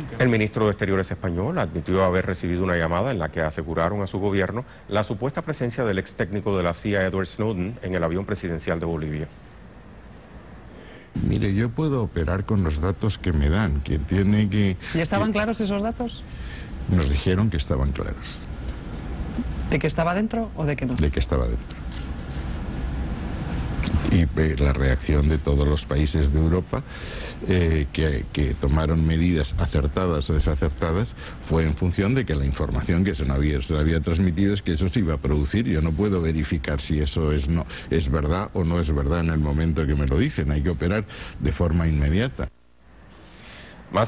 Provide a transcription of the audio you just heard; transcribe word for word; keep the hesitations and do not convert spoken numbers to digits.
El ministro de Exteriores español admitió haber recibido una llamada en la que aseguraron a su gobierno la supuesta presencia del ex técnico de la C I A, Edward Snowden, en el avión presidencial de Bolivia. Mire, yo puedo operar con los datos que me dan. Quien tiene que... ¿Y estaban que... claros esos datos? Nos dijeron que estaban claros. ¿De que estaba dentro o de que no? De que estaba dentro. Y eh, la reacción de todos los países de Europa eh, que, que tomaron medidas acertadas o desacertadas fue en función de que la información que se, no había, se había transmitido es que eso se iba a producir. Yo no puedo verificar si eso es, no, es verdad o no es verdad en el momento que me lo dicen. Hay que operar de forma inmediata.